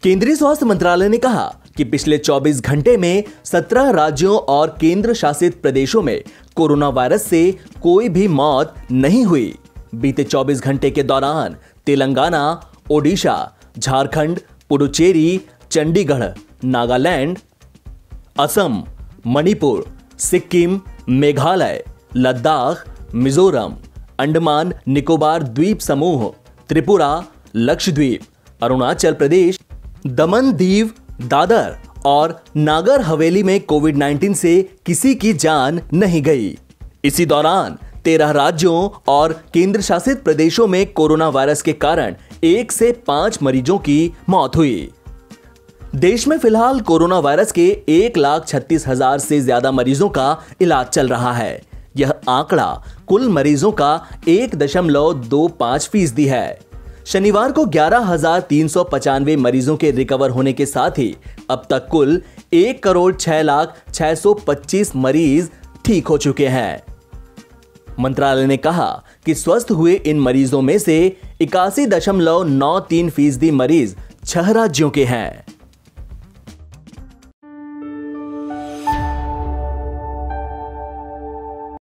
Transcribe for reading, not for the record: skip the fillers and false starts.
केंद्रीय स्वास्थ्य मंत्रालय ने कहा कि पिछले 24 घंटे में 17 राज्यों और केंद्र शासित प्रदेशों में कोरोना वायरस से कोई भी मौत नहीं हुई। बीते 24 घंटे के दौरान तेलंगाना, ओडिशा, झारखंड, पुडुचेरी, चंडीगढ़, नागालैंड, असम, मणिपुर, सिक्किम, मेघालय, लद्दाख, मिजोरम, अंडमान निकोबार द्वीप समूह, त्रिपुरा, लक्षद्वीप, अरुणाचल प्रदेश, दमन दीव, दादर और नागर हवेली में कोविड-19 से किसी की जान नहीं गई। इसी दौरान 13 राज्यों और केंद्र शासित प्रदेशों में कोरोना वायरस के कारण 1 से 5 मरीजों की मौत हुई। देश में फिलहाल कोरोना वायरस के 1,36,000 से ज्यादा मरीजों का इलाज चल रहा है। यह आंकड़ा कुल मरीजों का 1.25% है। शनिवार को 11,395 मरीजों के रिकवर होने के साथ ही अब तक कुल 1,06,625 मरीज ठीक हो चुके हैं। मंत्रालय ने कहा कि स्वस्थ हुए इन मरीजों में से 81.93% मरीज 6 राज्यों के हैं।